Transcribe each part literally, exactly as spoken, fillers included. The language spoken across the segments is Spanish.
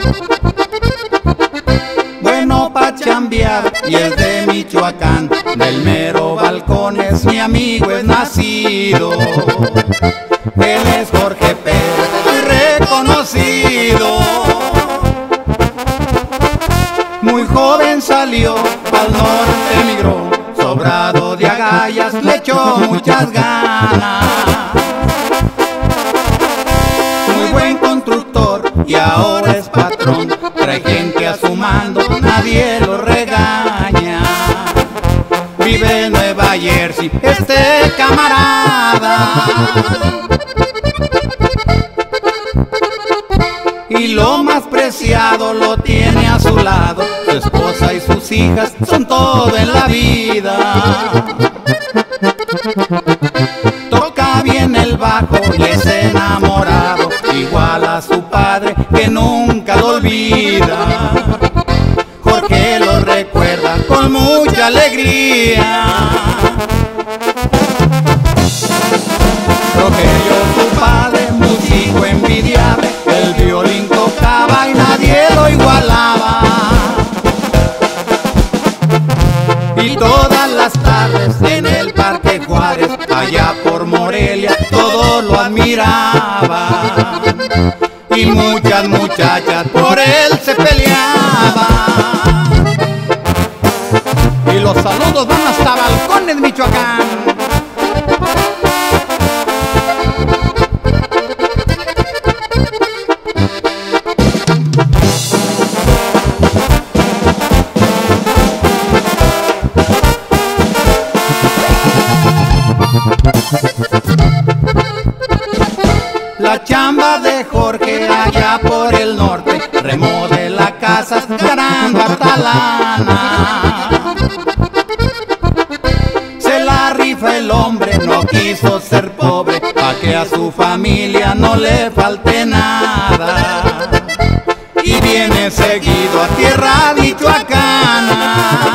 Bueno pa' chambear y es de Michoacán, del mero balcón es mi amigo, es nacido. Él es Jorge Pérez, muy reconocido. Muy joven salió, al norte emigró, sobrado de agallas, le echó muchas ganas. Muy buen constructor y ahora es patrón, trae gente a su mando, nadie lo regaña. Vive en Nueva Jersey este camarada, y lo más preciado lo tiene a su lado. Su esposa y sus hijas son todo en la vida. Toca bien el bajo y es enamorado, igual a su padre que nunca lo olvida. Jorge lo recuerda con mucha alegría. Rogelio, su padre, músico envidiable, el violín tocaba y nadie lo igualaba. Y todas las tardes en el Parque Juárez, allá por Morelia, todos lo admiraban. Y muchas muchachas por él se peleaban. Y los saludos van hasta Balcones, Michoacán. La chamba de Jorge allá por el norte, remodela casas ganando harta lana. Se la rifa el hombre, no quiso ser pobre, pa' que a su familia no le falte nada. Y viene seguido a tierra michoacana.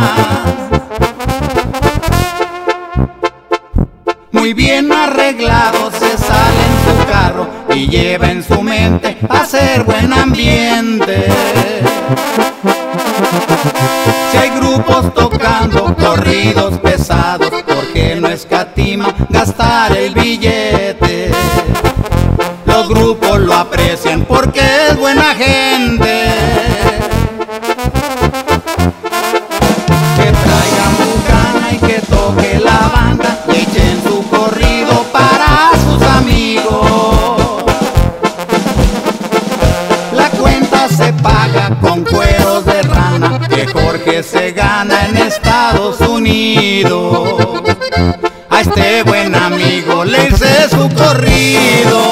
Muy bien arreglado se sale en su carro y lleva en su mente hacer buen ambiente. Si hay grupos tocando corridos pesados, porque no escatima gastar el billete. Los grupos lo aprecian porque es buena gente. Que traigan bucana y que toque la banda, y echen su corrido para sus amigos. La cuenta se paga con cueros de rana, que Jorge se gana en Estados Unidos. A este buen amigo le hice su corrido.